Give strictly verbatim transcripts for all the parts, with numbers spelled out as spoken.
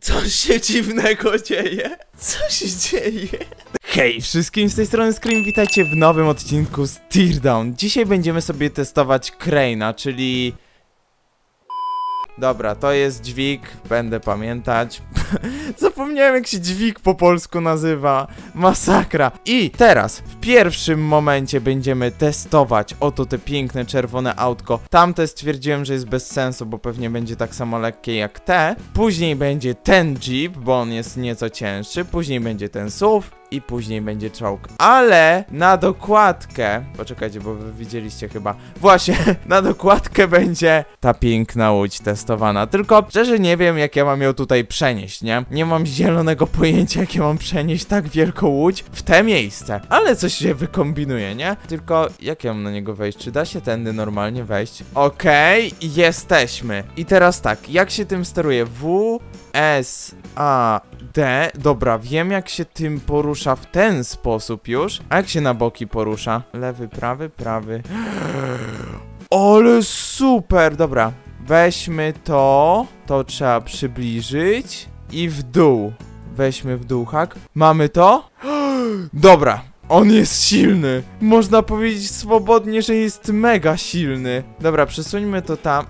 Co się dziwnego dzieje? Co się dzieje? Hej wszystkim, z tej strony Scream, witajcie w nowym odcinku z Teardown. Dzisiaj będziemy sobie testować Crane'a, czyli... Dobra, to jest dźwig, będę pamiętać. Zapomniałem, jak się dźwig po polsku nazywa. Masakra. I teraz, w pierwszym momencie będziemy testować oto te piękne czerwone autko. Tamte stwierdziłem, że jest bez sensu, bo pewnie będzie tak samo lekkie jak te. Później będzie ten Jeep, bo on jest nieco cięższy. Później będzie ten S U V. I później będzie czołg. Ale na dokładkę... Poczekajcie, bo wy widzieliście chyba. Właśnie, na dokładkę będzie ta piękna łódź testowana. Tylko szczerze nie wiem, jak ja mam ją tutaj przenieść, nie? Nie mam zielonego pojęcia, jak ja mam przenieść tak wielką łódź w te miejsce. Ale coś się wykombinuje, nie? Tylko jak ja mam na niego wejść? Czy da się tędy normalnie wejść? Okej, okay, jesteśmy. I teraz tak, jak się tym steruje? W, S, A, D. Dobra, wiem, jak się tym porusza w ten sposób już. A jak się na boki porusza? Lewy, prawy, prawy. Ale super! Dobra, weźmy to. To trzeba przybliżyć. I w dół. Weźmy w dół hak. Mamy to? Dobra, on jest silny. Można powiedzieć swobodnie, że jest mega silny. Dobra, przesuńmy to tam.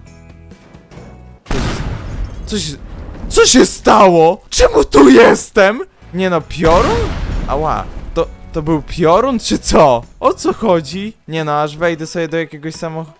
Coś... Co się stało? Czemu tu jestem? Nie no, piorun? Ała, to, to był piorun czy co? O co chodzi? Nie no, aż wejdę sobie do jakiegoś samochodu.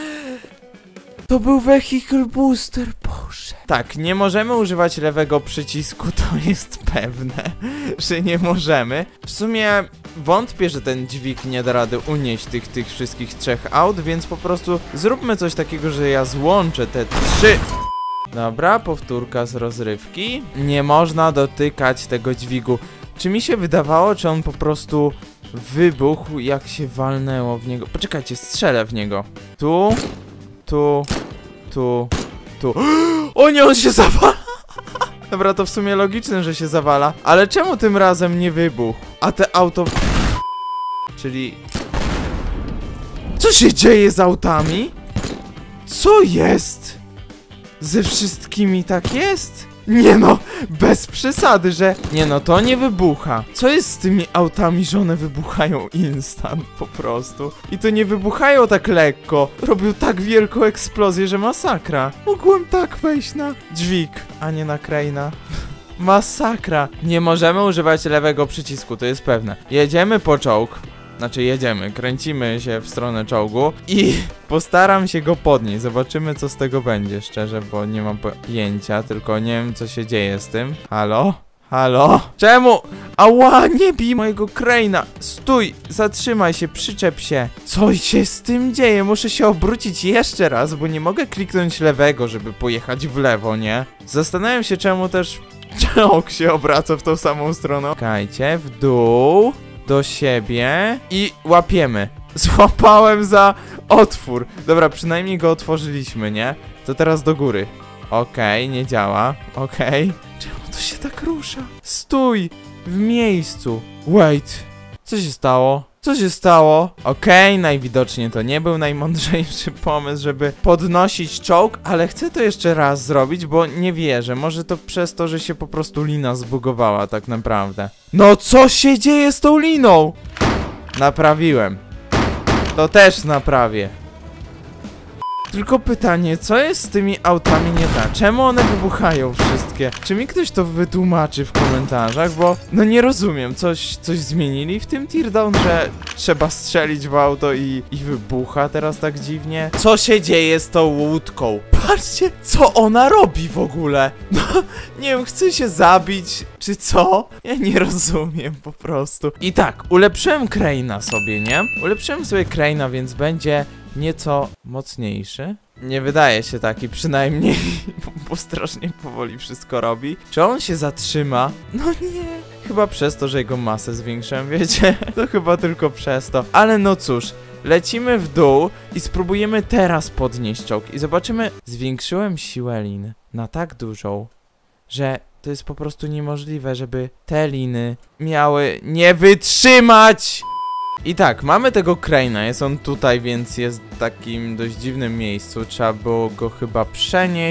To był vehicle booster, boże. Tak, nie możemy używać lewego przycisku, to jest pewne, że nie możemy. W sumie wątpię, że ten dźwig nie da rady unieść tych, tych wszystkich trzech aut, więc po prostu zróbmy coś takiego, że ja złączę te trzy... Dobra, powtórka z rozrywki. Nie można dotykać tego dźwigu. Czy mi się wydawało, czy on po prostu wybuchł, jak się walnęło w niego? Poczekajcie, strzelę w niego. Tu, tu, tu, tu. O nie, on się zawala! Dobra, to w sumie logiczne, że się zawala. Ale czemu tym razem nie wybuchł? A te auto... Czyli... Co się dzieje z autami? Co jest? Ze wszystkimi tak jest? Nie no, bez przesady, że... Nie no, to nie wybucha. Co jest z tymi autami, że one wybuchają instant po prostu? I to nie wybuchają tak lekko. Robią tak wielką eksplozję, że masakra. Mogłem tak wejść na dźwig, a nie na Crane'a. Masakra. Nie możemy używać lewego przycisku, to jest pewne. Jedziemy po czołg. Znaczy jedziemy, kręcimy się w stronę czołgu i postaram się go podnieść. Zobaczymy, co z tego będzie, szczerze, bo nie mam pojęcia, tylko nie wiem, co się dzieje z tym. Halo? Halo? Czemu? Ała, nie bij mojego Crane'a. Stój, zatrzymaj się, przyczep się. Co się z tym dzieje? Muszę się obrócić jeszcze raz, bo nie mogę kliknąć lewego, żeby pojechać w lewo, nie? Zastanawiam się, czemu też czołg się obraca w tą samą stronę. Czekajcie, w dół... Do siebie i łapiemy. Złapałem za otwór. Dobra, przynajmniej go otworzyliśmy, nie? To teraz do góry. Okej, okay, nie działa. Okej. Okay. Czemu to się tak rusza? Stój! W miejscu. Wait. Co się stało? Co się stało? Okej, okay, najwidoczniej to nie był najmądrzejszy pomysł, żeby podnosić czołg, ale chcę to jeszcze raz zrobić, bo nie wierzę. Może to przez to, że się po prostu lina zbugowała tak naprawdę. No co się dzieje z tą liną? Naprawiłem. To też naprawię. Tylko pytanie, co jest z tymi autami nie tak? Czemu one wybuchają wszystkie? Czy mi ktoś to wytłumaczy w komentarzach? Bo no nie rozumiem, coś, coś zmienili w tym Teardown, że trzeba strzelić w auto i, i wybucha teraz tak dziwnie? Co się dzieje z tą łódką? Patrzcie, co ona robi w ogóle? No, nie wiem, chce się zabić, czy co? Ja nie rozumiem po prostu. I tak, ulepszyłem Crane'a sobie, nie? Ulepszyłem sobie Crane'a, więc będzie... nieco mocniejszy. Nie wydaje się taki przynajmniej, bo, bo strasznie powoli wszystko robi. Czy on się zatrzyma? No nie. Chyba przez to, że jego masę zwiększyłem, wiecie? To chyba tylko przez to. Ale no cóż, lecimy w dół i spróbujemy teraz podnieść czołg. I zobaczymy, zwiększyłem siłę lin na tak dużą, że to jest po prostu niemożliwe, żeby te liny miały nie wytrzymać! I tak, mamy tego Crane'a, jest on tutaj, więc jest w takim dość dziwnym miejscu. Trzeba było go chyba przenieść.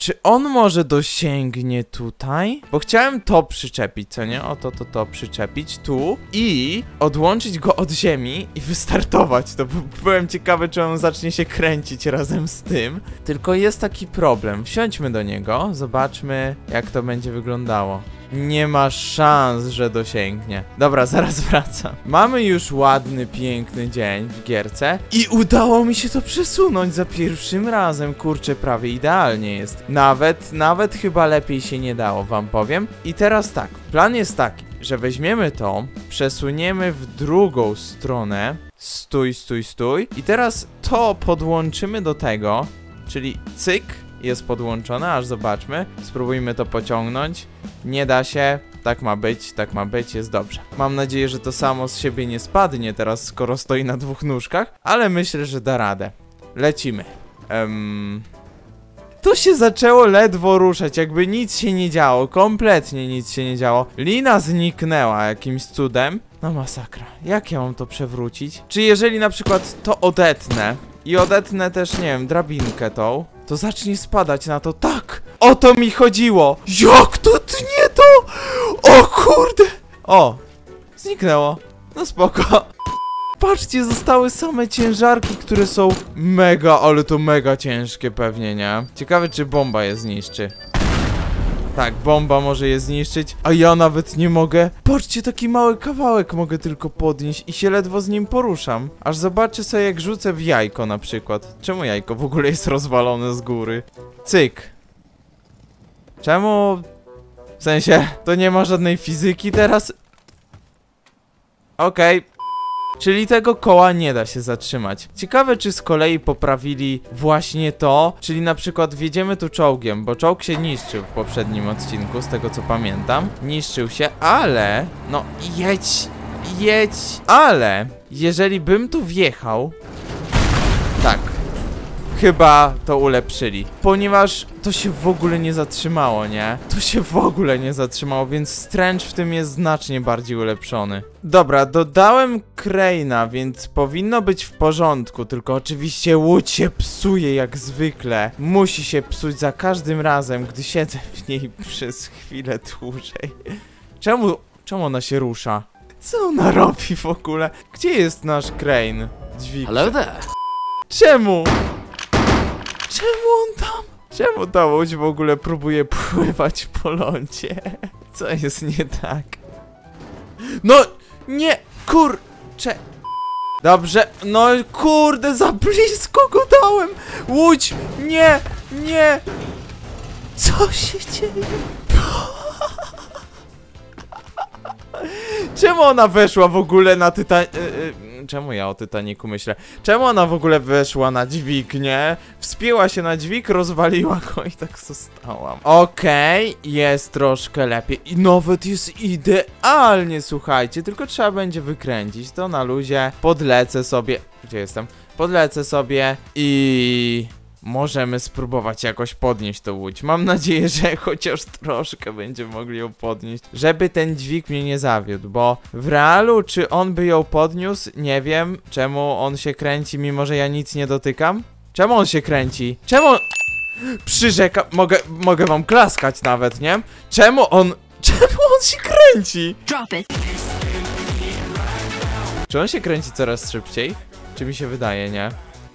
Czy on może dosięgnie tutaj? Bo chciałem to przyczepić, co nie? O to, to, to przyczepić tu i odłączyć go od ziemi i wystartować. To byłem ciekawy, czy on zacznie się kręcić razem z tym. Tylko jest taki problem. Wsiądźmy do niego, zobaczmy, jak to będzie wyglądało. Nie ma szans, że dosięgnie. Dobra, zaraz wracam. Mamy już ładny, piękny dzień w gierce i udało mi się to przesunąć za pierwszym razem. Kurczę, prawie idealnie jest. Nawet, nawet chyba lepiej się nie dało, wam powiem. I teraz tak, plan jest taki, że weźmiemy to, przesuniemy w drugą stronę. Stój, stój, stój. I teraz to podłączymy do tego, czyli cyk. Jest podłączone, aż zobaczmy. Spróbujmy to pociągnąć. Nie da się. Tak ma być, tak ma być, jest dobrze. Mam nadzieję, że to samo z siebie nie spadnie teraz, skoro stoi na dwóch nóżkach. Ale myślę, że da radę. Lecimy. Um... To się zaczęło ledwo ruszać, jakby nic się nie działo. Kompletnie nic się nie działo. Lina zniknęła jakimś cudem. No masakra. Jak ja mam to przewrócić? Czy jeżeli na przykład to odetnę i odetnę też, nie wiem, drabinkę tą, to zacznie spadać na to. Tak! O to mi chodziło! Jak to tnie to? O kurde! O! Zniknęło. No spoko. Patrzcie, zostały same ciężarki, które są mega, ale to mega ciężkie pewnie, nie? Ciekawe, czy bomba je zniszczy. Tak, bomba może je zniszczyć, a ja nawet nie mogę. Patrzcie, taki mały kawałek mogę tylko podnieść i się ledwo z nim poruszam. Aż zobaczę sobie, jak rzucę w jajko na przykład. Czemu jajko w ogóle jest rozwalone z góry? Cyk. Czemu? W sensie, to nie ma żadnej fizyki teraz? Okej. Okay. Czyli tego koła nie da się zatrzymać. Ciekawe, czy z kolei poprawili właśnie to, czyli na przykład wjedziemy tu czołgiem, bo czołg się niszczył w poprzednim odcinku, z tego co pamiętam. Niszczył się, ale... No, jedź, jedź, ale... Jeżeli bym tu wjechał... Tak. Chyba to ulepszyli, ponieważ to się w ogóle nie zatrzymało, nie? To się w ogóle nie zatrzymało, więc Strange w tym jest znacznie bardziej ulepszony. Dobra, dodałem Crane'a, więc powinno być w porządku, tylko oczywiście łódź się psuje jak zwykle. Musi się psuć za każdym razem, gdy siedzę w niej przez chwilę dłużej. Czemu, czemu ona się rusza? Co ona robi w ogóle? Gdzie jest nasz Crane? Dźwig. Hello there. Czemu? Czemu on tam? Czemu ta łódź w ogóle próbuje pływać po lądzie? Co jest nie tak? No, nie, kurcze. Dobrze, no kurde, za blisko go dałem. Łódź, nie, nie. Co się dzieje? Czemu ona weszła w ogóle na Tytan... Czemu ja o Titaniku myślę? Czemu ona w ogóle weszła na dźwignię? Wspięła się na dźwig, rozwaliła go i tak zostałam. Okej, okay, jest troszkę lepiej. I nawet jest idealnie, słuchajcie. Tylko trzeba będzie wykręcić to na luzie. Podlecę sobie... Gdzie jestem? Podlecę sobie i... Możemy spróbować jakoś podnieść tą łódź. Mam nadzieję, że chociaż troszkę będziemy mogli ją podnieść, żeby ten dźwig mnie nie zawiódł, bo w realu, czy on by ją podniósł, nie wiem. Czemu on się kręci, mimo że ja nic nie dotykam? Czemu on się kręci? Czemu on... Przyrzekam, mogę, mogę wam klaskać nawet, nie? Czemu on... Czemu on się kręci? Drop it. Czy on się kręci coraz szybciej? Czy mi się wydaje, nie?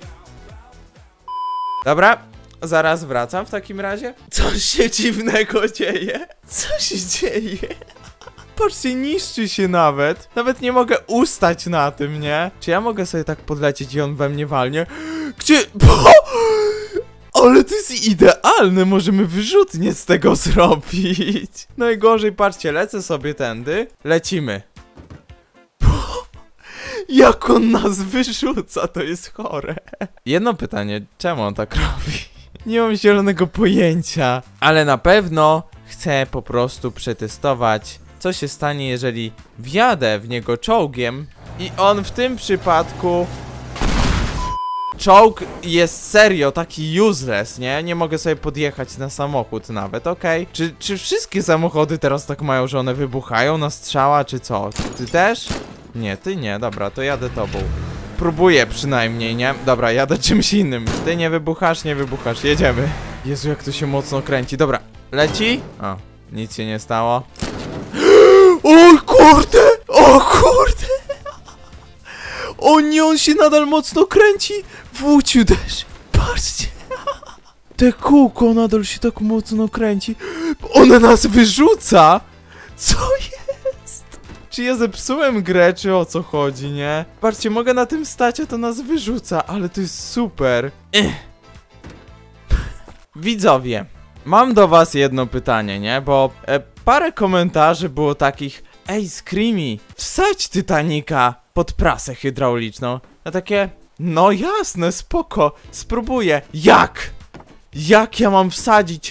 Dobra, zaraz wracam w takim razie. Coś się dziwnego dzieje. Co się dzieje? Patrzcie, niszczy się nawet. Nawet nie mogę ustać na tym, nie? Czy ja mogę sobie tak podlecieć i on we mnie walnie? Gdzie? Bo... Ale to jest idealne, możemy wyrzutnie z tego zrobić. Najgorzej, patrzcie, lecę sobie tędy. Lecimy. Jak on nas wyrzuca, to jest chore. Jedno pytanie, czemu on tak robi? Nie mam zielonego pojęcia. Ale na pewno chcę po prostu przetestować, co się stanie, jeżeli wjadę w niego czołgiem i on w tym przypadku... Czołg jest serio taki useless, nie? Nie mogę sobie podjechać na samochód nawet, okej. Okay. Czy, czy wszystkie samochody teraz tak mają, że one wybuchają na strzała, czy co? Ty też? Nie, ty nie, dobra, to jadę tobą. Próbuję przynajmniej, nie? Dobra, jadę czymś innym. Ty nie wybuchasz, nie wybuchasz, jedziemy. Jezu, jak to się mocno kręci. Dobra, leci? O, nic się nie stało. O kurde! O kurde! O nie, on się nadal mocno kręci. W łuciu też. Patrzcie. Te kółko nadal się tak mocno kręci. Ona nas wyrzuca. Co jest? Czy ja zepsułem grę, czy o co chodzi, nie? Patrzcie, mogę na tym stać, a to nas wyrzuca. Ale to jest super. Ech. Widzowie, mam do was jedno pytanie, nie? Bo e, parę komentarzy było takich: ej, Screamy, wsadź Titanica pod prasę hydrauliczną. A takie, no jasne, spoko, spróbuję. Jak? Jak ja mam wsadzić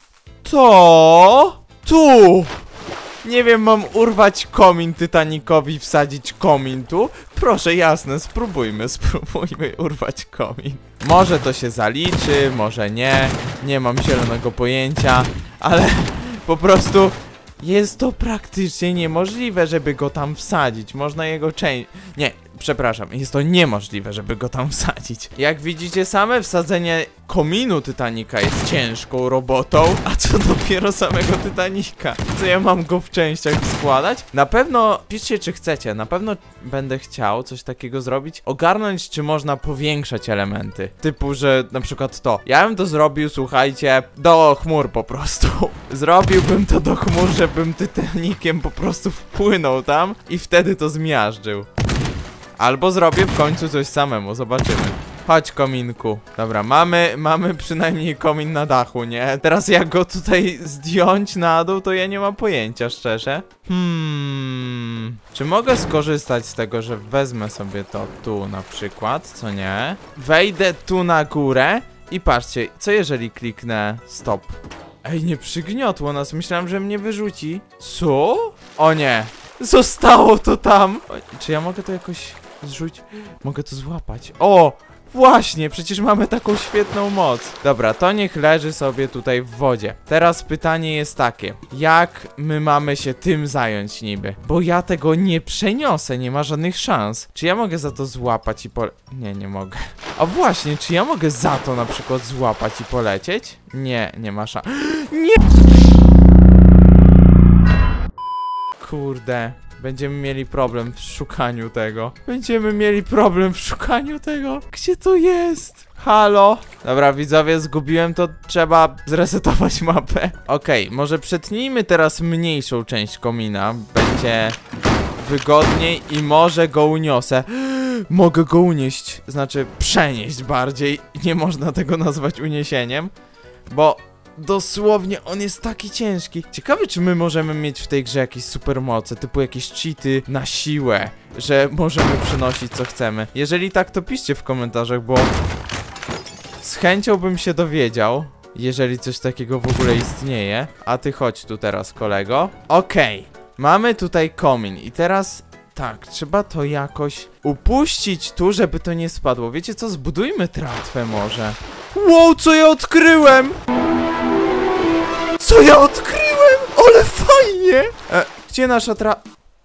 to tu? Nie wiem, mam urwać komin Titanicowi, wsadzić komin tu? Proszę, jasne, spróbujmy, spróbujmy urwać komin. Może to się zaliczy, może nie. Nie mam zielonego pojęcia, ale po prostu jest to praktycznie niemożliwe, żeby go tam wsadzić. Można jego część... Nie, przepraszam, jest to niemożliwe, żeby go tam wsadzić. Jak widzicie, same wsadzenie kominu Titanica jest ciężką robotą, a co dopiero samego Titanica. Co ja mam go w częściach składać? Na pewno, piszcie czy chcecie, na pewno będę chciał coś takiego zrobić. Ogarnąć, czy można powiększać elementy. Typu, że na przykład to. Ja bym to zrobił, słuchajcie, do chmur po prostu. Zrobiłbym to do chmur, żebym Titaniciem po prostu wpłynął tam i wtedy to zmiażdżył. Albo zrobię w końcu coś samemu, zobaczymy. Chodź, kominku. Dobra, mamy, mamy przynajmniej komin na dachu, nie? Teraz jak go tutaj zdjąć na dół, to ja nie mam pojęcia, szczerze. Hmm... Czy mogę skorzystać z tego, że wezmę sobie to tu na przykład, co nie? Wejdę tu na górę i patrzcie, co jeżeli kliknę stop? Ej, nie przygniotło nas, myślałem, że mnie wyrzuci. Co? O nie, zostało to tam. O, czy ja mogę to jakoś zrzucić? Mogę to złapać. O! Właśnie, przecież mamy taką świetną moc. Dobra, to niech leży sobie tutaj w wodzie. Teraz pytanie jest takie: jak my mamy się tym zająć niby? Bo ja tego nie przeniosę, nie ma żadnych szans. Czy ja mogę za to złapać i pole... Nie, nie mogę. A właśnie, czy ja mogę za to na przykład złapać i polecieć? Nie, nie ma szans. Nie! Kurde. Będziemy mieli problem w szukaniu tego. Będziemy mieli problem w szukaniu tego. Gdzie to jest? Halo? Dobra, widzowie, zgubiłem to. Trzeba zresetować mapę. Okej, okay, może przetnijmy teraz mniejszą część komina. Będzie wygodniej i może go uniosę. Mogę go unieść. Znaczy, przenieść bardziej. Nie można tego nazwać uniesieniem, bo... dosłownie on jest taki ciężki. Ciekawe, czy my możemy mieć w tej grze jakieś supermoce, typu jakieś cheaty na siłę, że możemy przenosić co chcemy. Jeżeli tak, to piszcie w komentarzach, bo z chęcią bym się dowiedział, jeżeli coś takiego w ogóle istnieje. A ty chodź tu teraz, kolego. Okej, okay. Mamy tutaj komin i teraz... tak, trzeba to jakoś upuścić tu, żeby to nie spadło. Wiecie co? Zbudujmy tratwę może. Wow, co ja odkryłem! Co ja odkryłem? Ale fajnie! E, gdzie nasza tra...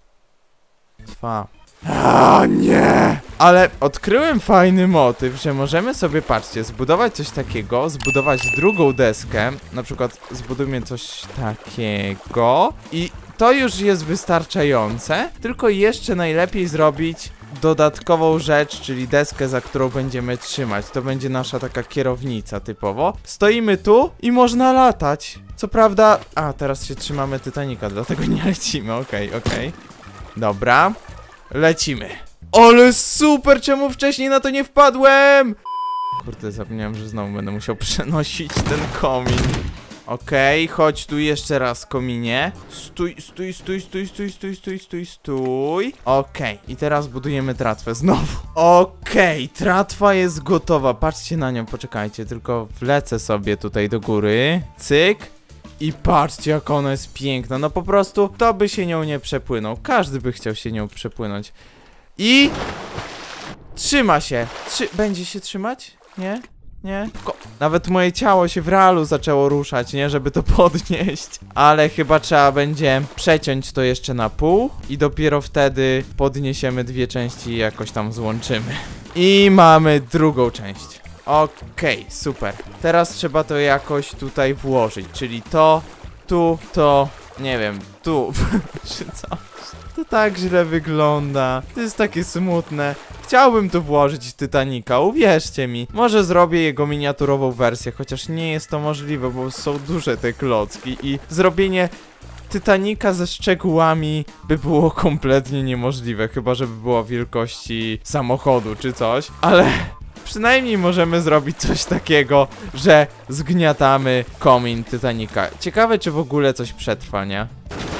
Twa. A nie! Ale odkryłem fajny motyw, że możemy sobie, patrzcie, zbudować coś takiego, zbudować drugą deskę. Na przykład zbudujmy coś takiego i to już jest wystarczające. Tylko jeszcze najlepiej zrobić dodatkową rzecz, czyli deskę, za którą będziemy trzymać. To będzie nasza taka kierownica typowo. Stoimy tu i można latać. Co prawda... A, teraz się trzymamy Titanica, dlatego nie lecimy. Okej, okay, okej. Okay. Dobra. Lecimy. Ale super! Czemu wcześniej na to nie wpadłem? Kurde, zapomniałem, że znowu będę musiał przenosić ten komin. Okej, okay, chodź tu jeszcze raz, kominie. Stój, stój, stój, stój, stój, stój, stój, stój, stój. Okej, okay, i teraz budujemy tratwę znowu. Okej, okay, tratwa jest gotowa. Patrzcie na nią, poczekajcie, tylko wlecę sobie tutaj do góry. Cyk. I patrzcie, jak ona jest piękna. No po prostu, to by się nią nie przepłynął. Każdy by chciał się nią przepłynąć. I... trzyma się. Trzy... Będzie się trzymać? Nie? Nie? Ko Nawet moje ciało się w realu zaczęło ruszać, nie? Żeby to podnieść. Ale chyba trzeba będzie przeciąć to jeszcze na pół i dopiero wtedy podniesiemy dwie części i jakoś tam złączymy. I mamy drugą część. Okej, super. Teraz trzeba to jakoś tutaj włożyć, czyli to, tu, to, nie wiem, tu, czy coś. To tak źle wygląda. To jest takie smutne. Chciałbym tu włożyć Titanica, uwierzcie mi. Może zrobię jego miniaturową wersję, chociaż nie jest to możliwe, bo są duże te klocki i zrobienie Titanica ze szczegółami by było kompletnie niemożliwe, chyba żeby była wielkości samochodu czy coś, ale przynajmniej możemy zrobić coś takiego, że zgniatamy komin Titanica. Ciekawe, czy w ogóle coś przetrwa, nie?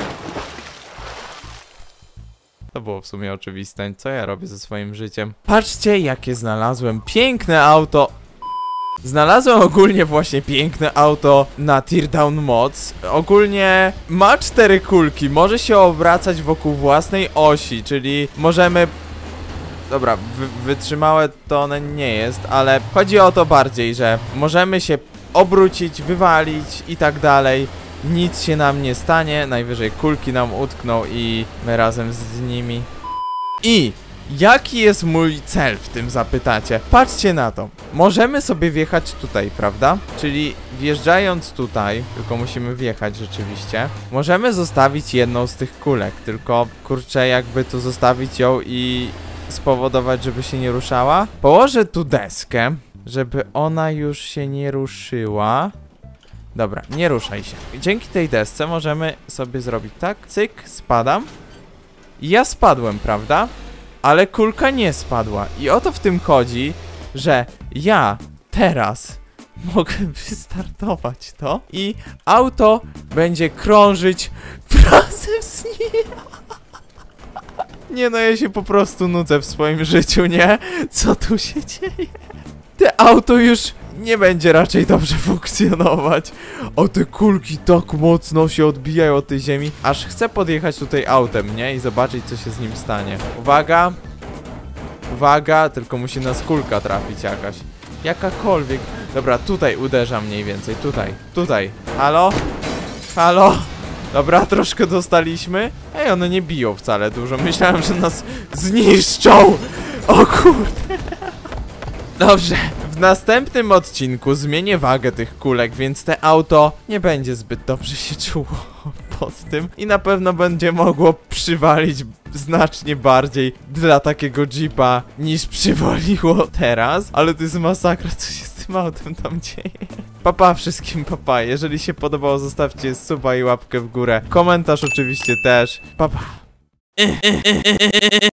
To było w sumie oczywiste, co ja robię ze swoim życiem. Patrzcie, jakie znalazłem piękne auto. Znalazłem ogólnie właśnie piękne auto na Teardown Mods. Ogólnie ma cztery kulki, może się obracać wokół własnej osi, czyli możemy... Dobra, wy wytrzymałe to one nie jest, ale chodzi o to bardziej, że możemy się obrócić, wywalić i tak dalej. Nic się nam nie stanie, najwyżej kulki nam utkną i my razem z nimi. I jaki jest mój cel w tym, zapytacie? Patrzcie na to. Możemy sobie wjechać tutaj, prawda? Czyli wjeżdżając tutaj, tylko musimy wjechać rzeczywiście, możemy zostawić jedną z tych kulek, tylko kurczę, jakby tu zostawić ją i spowodować, żeby się nie ruszała. Położę tu deskę, żeby ona już się nie ruszyła. Dobra, nie ruszaj się. Dzięki tej desce możemy sobie zrobić tak, cyk, spadam. I ja spadłem, prawda? Ale kulka nie spadła. I o to w tym chodzi, że ja teraz mogę wystartować to i auto będzie krążyć razem z nim. Nie no, ja się po prostu nudzę w swoim życiu, nie? Co tu się dzieje? Te auto już nie będzie raczej dobrze funkcjonować. O, te kulki tak mocno się odbijają od tej ziemi. Aż chcę podjechać tutaj autem, nie? I zobaczyć, co się z nim stanie. Uwaga. Uwaga, tylko musi nas kulka trafić jakaś. Jakakolwiek. Dobra, tutaj uderza mniej więcej. Tutaj, tutaj. Halo? Halo? Dobra, troszkę dostaliśmy. Ej, one nie biją wcale dużo. Myślałem, że nas zniszczą. O kurde. Dobrze, w następnym odcinku zmienię wagę tych kulek, więc te auto nie będzie zbyt dobrze się czuło pod tym i na pewno będzie mogło przywalić znacznie bardziej dla takiego jeepa niż przywaliło teraz, ale to jest masakra, co się z tym autem tam dzieje. Papa wszystkim, papa, jeżeli się podobało, zostawcie suba i łapkę w górę, komentarz oczywiście też, papa.